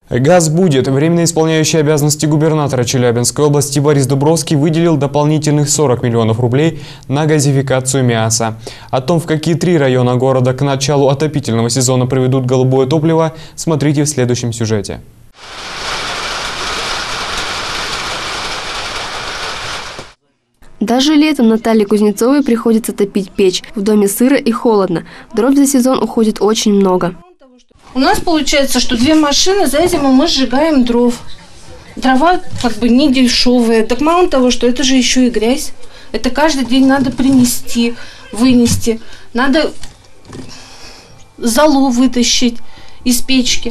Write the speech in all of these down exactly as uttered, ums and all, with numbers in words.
Газ будет. Временно исполняющий обязанности губернатора Челябинской области Борис Дубровский выделил дополнительных сорок миллионов рублей на газификацию Миаса. О том, в какие три района города к началу отопительного сезона приведут голубое топливо, смотрите в следующем сюжете. Даже летом Наталье Кузнецовой приходится топить печь. В доме сыро и холодно. Дров за сезон уходит очень много. У нас получается, что две машины за зиму мы сжигаем дров. Дрова как бы не дешевые. Так мало того, что это же еще и грязь. Это каждый день надо принести, вынести. Надо золу вытащить из печки.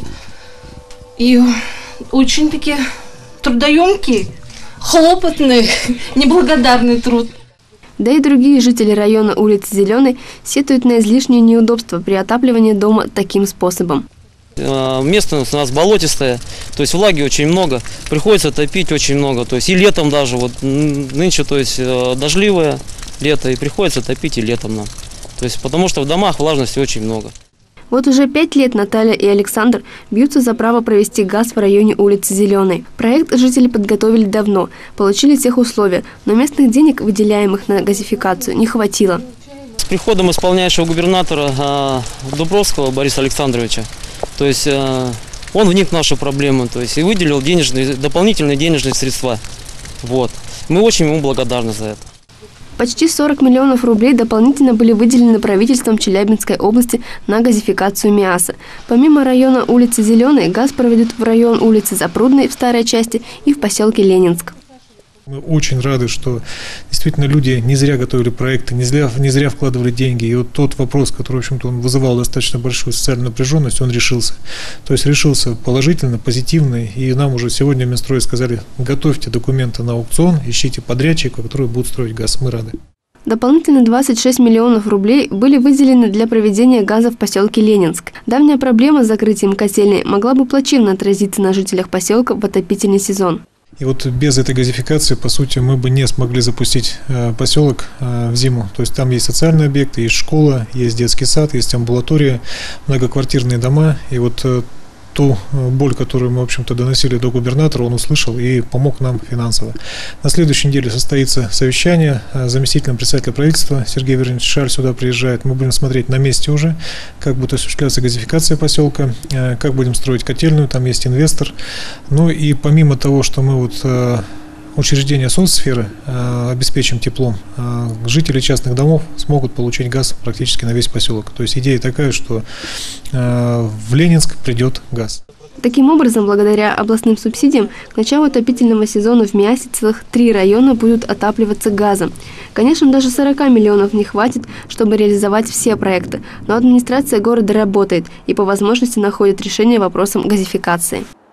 И очень такие трудоемкие, хлопотный, неблагодарный труд. Да и другие жители района улицы Зеленой сетуют на излишние неудобства при отапливании дома таким способом. Местность у нас болотистая, то есть влаги очень много, приходится топить очень много, то есть и летом даже, вот нынче, то есть дождливое лето, и приходится топить и летом нам, то есть потому что в домах влажности очень много. Вот уже пять лет Наталья и Александр бьются за право провести газ в районе улицы Зеленой. Проект жители подготовили давно, получили всех условия, но местных денег, выделяемых на газификацию, не хватило. С приходом исполняющего губернатора э, Дубровского Бориса Александровича, то есть э, он вник в нашу проблему, то есть и выделил денежные, дополнительные денежные средства. Вот. Мы очень ему благодарны за это. Почти сорок миллионов рублей дополнительно были выделены правительством Челябинской области на газификацию Миаса. Помимо района улицы Зеленой, газ проведут в район улицы Запрудной в старой части и в поселке Ленинск. Мы очень рады, что действительно люди не зря готовили проекты, не зря, не зря вкладывали деньги. И вот тот вопрос, который, в общем-то, он вызывал достаточно большую социальную напряженность, он решился. То есть решился положительно, позитивно. И нам уже сегодня в Минстрое сказали: готовьте документы на аукцион, ищите подрядчика, который будет строить газ. Мы рады. Дополнительно двадцать шесть миллионов рублей были выделены для проведения газа в поселке Ленинск. Давняя проблема с закрытием котельной могла бы плачевно отразиться на жителях поселка в отопительный сезон. И вот без этой газификации, по сути, мы бы не смогли запустить э, поселок э, в зиму. То есть там есть социальные объекты, есть школа, есть детский сад, есть амбулатория, многоквартирные дома. И вот э, ту боль, которую мы, в общем-то, доносили до губернатора, он услышал и помог нам финансово. На следующей неделе состоится совещание. Заместителем председателя правительства Сергей Вернисович Шаль сюда приезжает. Мы будем смотреть на месте уже, как будет осуществляться газификация поселка, как будем строить котельную, там есть инвестор. Ну и помимо того, что мы вот учреждения соцсферы э, обеспечим теплом, э, жители частных домов смогут получить газ практически на весь поселок. То есть идея такая, что э, в Ленинск придет газ. Таким образом, благодаря областным субсидиям, к началу отопительного сезона в Миасе целых три района будут отапливаться газом. Конечно, даже сорока миллионов не хватит, чтобы реализовать все проекты, но администрация города работает и по возможности находит решение вопросам газификации.